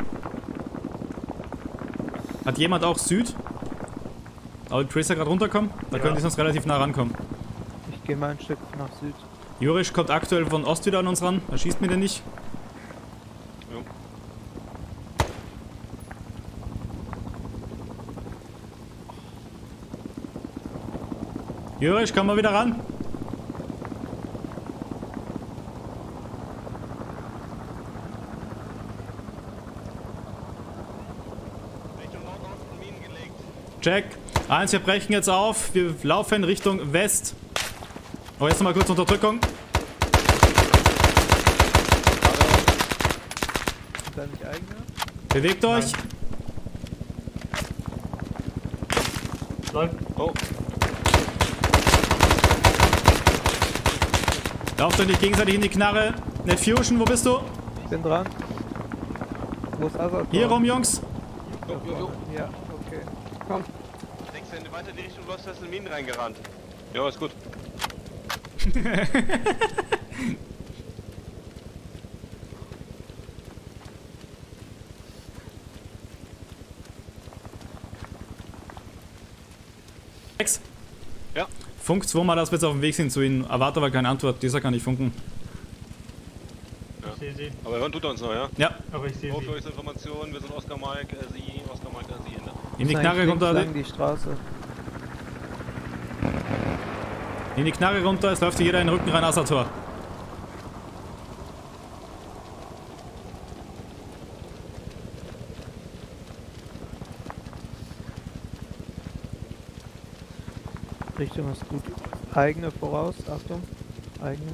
Hat jemand auch Süd? Aber die Tracer gerade runterkommen? Da Ja. können die sonst relativ nah rankommen. Ich gehe mal ein Stück nach Süd. Jurisch kommt aktuell von Ost wieder an uns ran. Er schießt mir den nicht. Jo. Jurisch, komm mal wieder ran. Check. Eins, wir brechen jetzt auf. Wir laufen Richtung West. Aber jetzt nochmal kurz Unterdrückung. Sind da nicht eigene? Bewegt euch. Läuft. Oh. Lauft euch nicht gegenseitig in die Knarre. Net Fusion, wo bist du? Ich bin dran. Wo ist Azad? Hier rum, Jungs. Jo, jo, jo. Ja, okay. Komm. Denkst du, wenn du weiter in die Richtung läufst, hast du in Minen reingerannt. Ja, ist gut. Rex? Ja. Funk zweimal, dass wir jetzt auf dem Weg sind zu ihnen. Erwarte aber keine Antwort. Dieser kann nicht funken. Ja. Ich sehe sie. Aber hören tut er uns noch, ja? Ja. Aber ich sehe sie. Informationen, wir sind Oscar Mike, äh, Sie, Oscar Mike, äh, Sie, ne? In die Ist Knarre eigentlich runter. links lang die Straße. In die Knarre runter. Es läuft hier jeder in den Rücken rein, Asator. Richtung ist gut. Eigene voraus. Achtung. Eigene.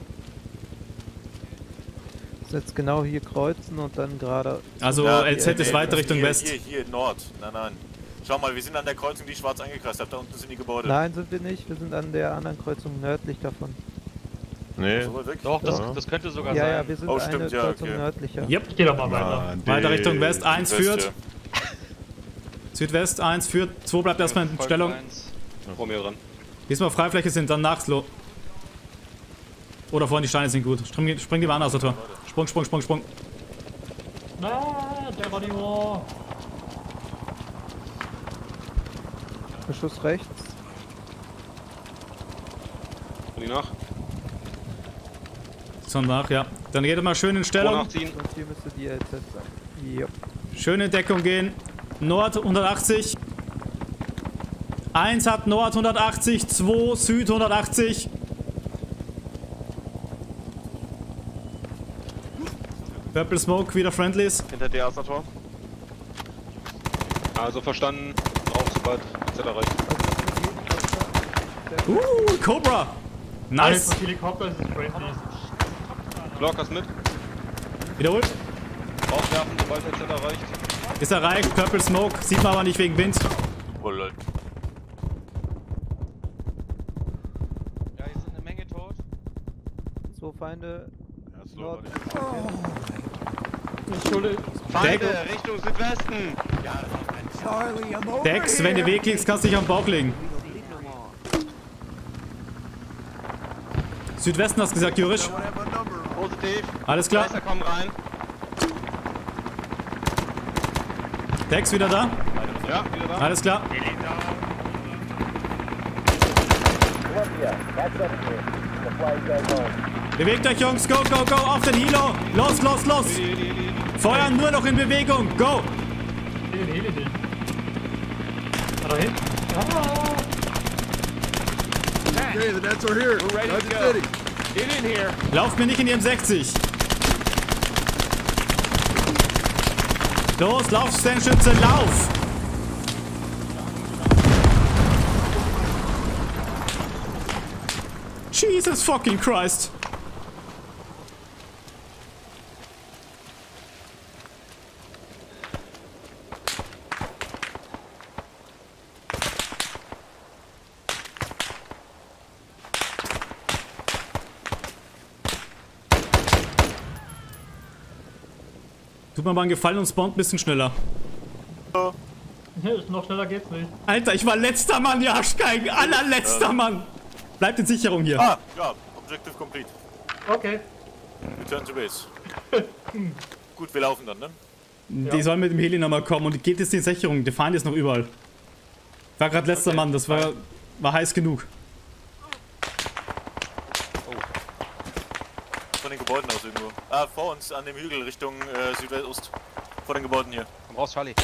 Jetzt genau hier kreuzen und dann gerade. Also Ja, L Z nee, ist nee, weiter Richtung hier, West. Hier, hier, Nord. Nein, nein. Schau mal, wir sind an der Kreuzung, die schwarz eingekreist hat. Da unten sind die Gebäude. Nein, sind wir nicht. Wir sind an der anderen Kreuzung nördlich davon. Nee. So weit weg? Doch, das, Ja. das könnte sogar Ja, sein. ja, wir sind Oh, eine stimmt, ja, Kreuzung okay. nördlicher. Yep. Ich gehe doch mal weiter. Mann, Weiter die- Richtung West. eins West, führt. ja. Südwest eins führt. zwei bleibt erstmal in Folgt Stellung. eins. Vor mir dran. Diesmal Freifläche sind, dann Nachslo. Oder vorne die Steine sind gut. Spring, spring die Warn aus der Tor. Sprung, Sprung, Sprung, Sprung. Ah, der war die Wall. Beschuss rechts. Und die nach. So nach, ja. Dann geht er mal schön in Stellung. nachziehen. Und hier müsste die L Z sein. Ja. Schön in Deckung gehen. Nord hundertachtzig. eins hat Nord hundertachtzig. zwei Süd hundertachtzig. Purple Smoke, wieder Friendlies. Hinter dir, Asator. Also verstanden. Drauf, sobald Z erreicht. Uh, Cobra. Nice. Alles Helikopter ist friendly. Glock, hast mit? Wiederholt. Draufwerfen, sobald er Z erreicht. Ist erreicht. Purple Smoke. Sieht man aber nicht wegen Wind. Oh, lol. Ja, hier sind eine Menge tot. Zwei Feinde. Ja, slow, Nord. Entschuldigung. Feinde, Richtung Südwesten. Dex, wenn du wegklickst, kannst du dich am Bauch legen. Südwesten hast du gesagt, Jurisch. Positiv. Alles klar. Geister kommen rein. Dex wieder da. Ja, wieder da. Alles klar. Bewegt euch, Jungs. Go, go, go. Auf den Hilo. Los, los, los. Feuern nur noch in Bewegung. Go. Den Heli nicht. Ah, da hinten. Ah. Okay, the nets are here. We're ready How's to it go. fitting? Get in here. Lauft mir nicht in die M sechzig. Los, lauf, Sternschütze, lauf. Jesus fucking Christ. Tut mir mal einen Gefallen und spawnt ein bisschen schneller. Noch schneller geht's nicht. Alter, ich war letzter Mann, die Arschgeigen. Allerletzter Ja. Mann. Bleibt in Sicherung hier. Ah, ja, Objective complete. Okay. Return to base. Gut, wir laufen dann, ne? Die Ja. sollen mit dem Heli nochmal kommen und geht jetzt in die Sicherung. Der Feind ist noch überall. War gerade letzter Okay. Mann, das war, war heiß genug. Von den Gebäuden aus irgendwo. Ah, vor uns an dem Hügel Richtung äh, Südost. Vor den Gebäuden hier. Komm raus, Charlie.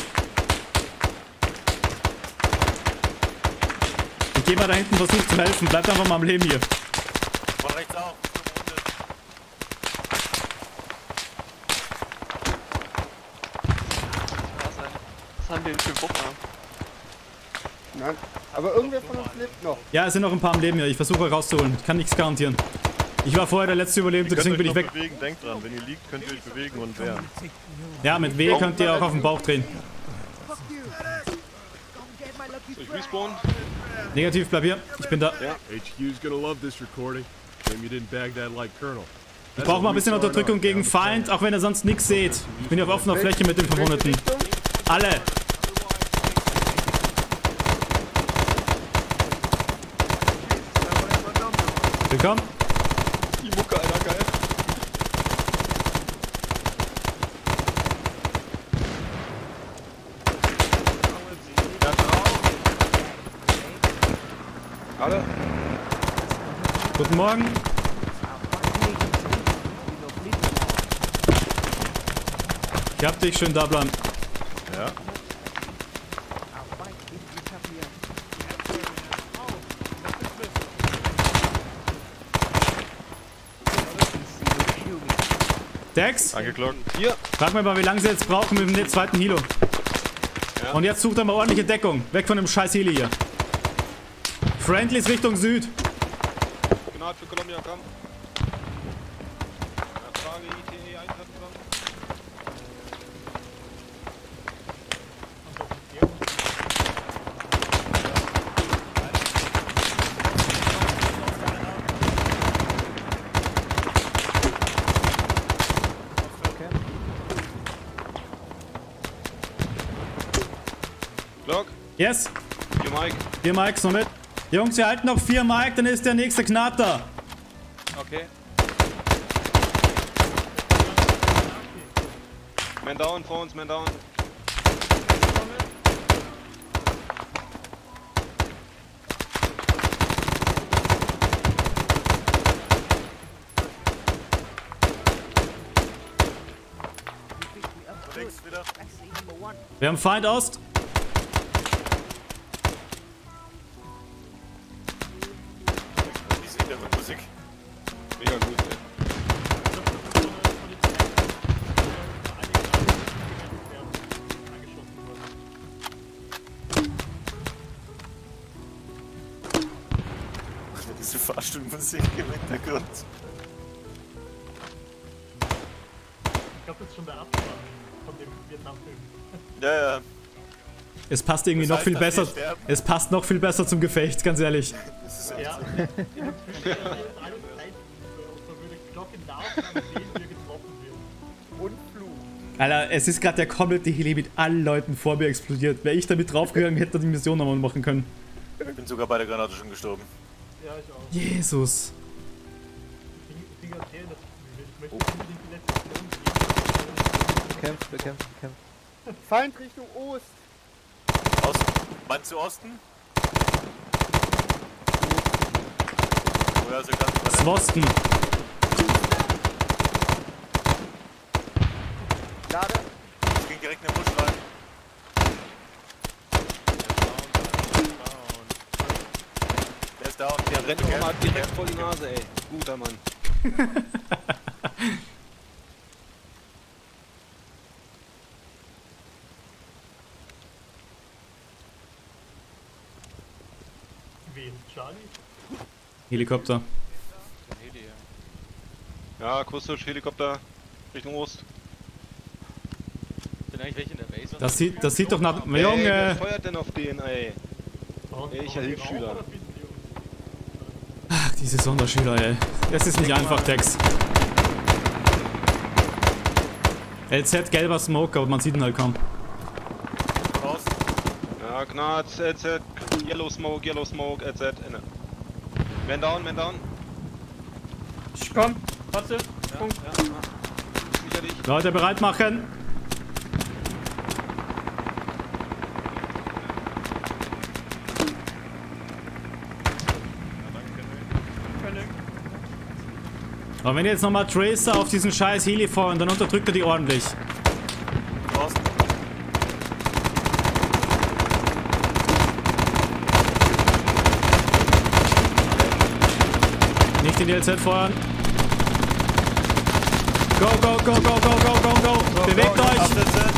Ich geh mal da hinten, versuch zu helfen. Bleibt einfach mal am Leben hier. Von rechts auch. Was haben wir denn für Gruppen? Nein, aber irgendwer von uns lebt noch. Ja, es sind noch ein paar am Leben hier. Ich versuche euch rauszuholen. Ich kann nichts garantieren. Ich war vorher der letzte Überlebende, Ihr könnt deswegen euch bin ich noch weg. bewegen, denkt dran, wenn ihr liegt, könnt ihr euch bewegen und wehren. Ja, mit W könnt ihr auch auf den Bauch drehen. Soll ich respawnen? Negativ, bleib hier. Ich bin da. H Q's gonna love this recording. Shame you didn't bag that like Colonel. Ich brauche mal ein bisschen Unterdrückung gegen Feind, auch wenn ihr sonst nichts seht. Ich bin hier auf offener Fläche mit den Verwundeten. Alle! Willkommen. Die Mucke, Alter, geil. Alle? Guten Morgen. Ich hab dich, schön da bleiben. Ja. Dex? Angeklockt. Hier. Frag mal, wie lange sie jetzt brauchen mit dem zweiten Hilo. Ja. Und jetzt sucht er mal ordentliche Deckung. Weg von dem scheiß Heli hier. Friendlies Richtung Süd. Gnade für Columbia, komm. Frage I T E eintreffen dran. Glock, Yes. hier Mike. Vier Mikes noch mit. Jungs, ihr halten noch vier Mike, dann ist der nächste Knat da. Okay. Man down, vor uns, man down. Links wieder. Wir haben Feind Ost. Wie sieht der mit Musik? Mega gut, ey. Diese Fahrstuhlmusik im Hintergrund. Ich glaube, das ist schon der Abspann von dem Vietnam-Film. Ja, ja. Es passt irgendwie Das noch heißt, viel dass wir besser. sterben. Es passt noch viel besser zum Gefecht, ganz ehrlich. Das ist Ja, echt. in der Zwischenzeit ist alles Zeit, und so würde Glocke nachfragen, sehen, wie er getroffen wird. Und Flug. Alter, es ist gerade der komplette Heli mit allen Leuten vor mir explodiert. Wäre ich damit draufgegangen, hätte er die Mission nochmal machen können. Ich bin sogar bei der Granate schon gestorben. Ja, ich auch. Jesus. Ich bin erzählen, dass ich möchte unbedingt die letzte Mission gehen. Bekämpft, bekämpft, bekämpft. Feind Richtung Ost. Osten. Meinst du Osten? Oh ja, so ganz über der- Swosten. Lade. Ich ging direkt in den Busch rein. Der ist down. Der rennt doch mal direkt vor die Nase, ey. Guter Mann. Wen? Charlie? Helikopter. Ja, akustisch, Helikopter Richtung Ost. Sind eigentlich welche in der Base? Das sieht, das sieht doch nach... Ey, wer Junge! feuert denn auf den, ey? Welcher Hilfsschüler? Ach, diese Sonderschüler, ey. Das ist nicht einfach, Dex. L Z, gelber Smoke, aber man sieht ihn halt kaum. Raus. Ja, Gnad, L Z, Yellow Smoke, Yellow Smoke, L Z, inne. Man down, man down. Ich komm. Warte. Punkt. Ja, ja. Nicht hinter dich. Leute, bereit machen. Aber wenn ihr jetzt nochmal Tracer auf diesen scheiß Heli fahren, dann unterdrückt er die ordentlich. Thorsten. Nicht in die L Z feuern. Go, go, go, go, go, go, go, go. Bewegt go, euch. Aufsetzen.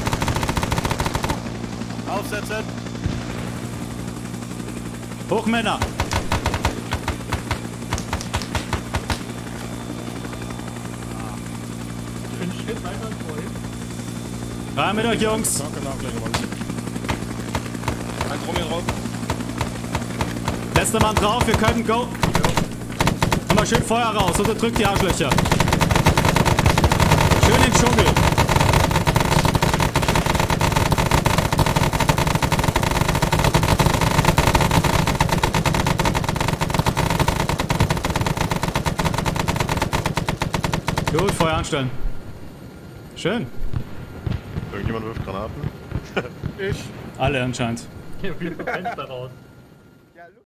Aufsetzen. Hoch, Männer. Einen Schritt weiter als vorhin. Rein mit euch, Jungs. Danke, nachlegen, Mann. Eins rum hier drauf. Letzter Mann drauf, wir können go. Nochmal schön Feuer raus, unterdrückt die Arschlöcher. Schön in den Dschungel. Gut, Feuer anstellen. Schön. Irgendjemand wirft Granaten? Ich. Alle anscheinend. Ja, wir Fenster raus.